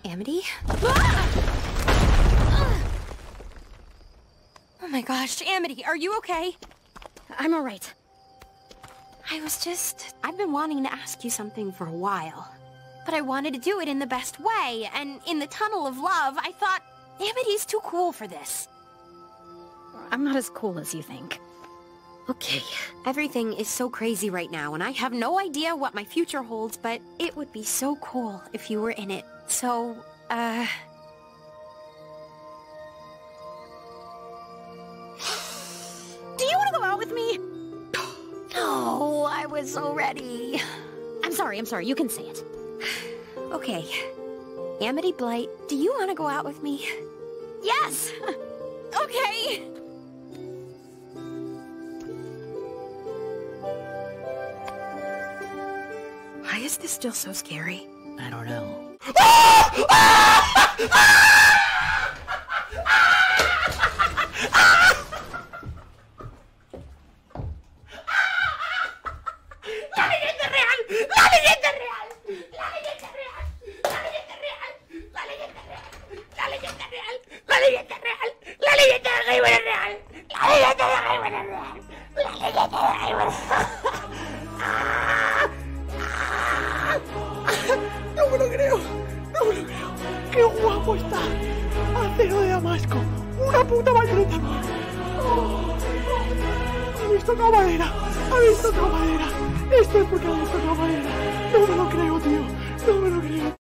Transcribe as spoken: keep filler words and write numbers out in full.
Amity? Ah! Oh my gosh, Amity, are you okay? I'm alright. I was just... I've been wanting to ask you something for a while. But I wanted to do it in the best way, and in the tunnel of love, I thought, Amity's too cool for this. I'm not as cool as you think. Okay. Everything is so crazy right now, and I have no idea what my future holds, but it would be so cool if you were in it. So, uh... Do you want to go out with me? No, I was so ready. I'm sorry, I'm sorry, you can say it. Okay. Amity Blight, do you want to go out with me? Yes! Okay! Why is this still so scary? I don't know. ¡La leyenda real! ¡La leyenda real! ¡La leyenda real! ¡La leyenda real! ¡La leyenda real! ¡La leyenda real! ¡La leyenda real! ¡La leyenda de Gamer es real! ¡La leyenda de Gamer es real! ¡La leyenda de Gamer es real! ¡No me lo creo! ¡No me lo creo! ¡Qué guapo está! ¡Acero de Damasco! ¡Una puta bayoneta más! ¡Oh! ¡Habéis tocado madera! ¡Habéis tocado madera! Esto es porque habéis tocado madera. No me lo creo, tío. No me lo creo.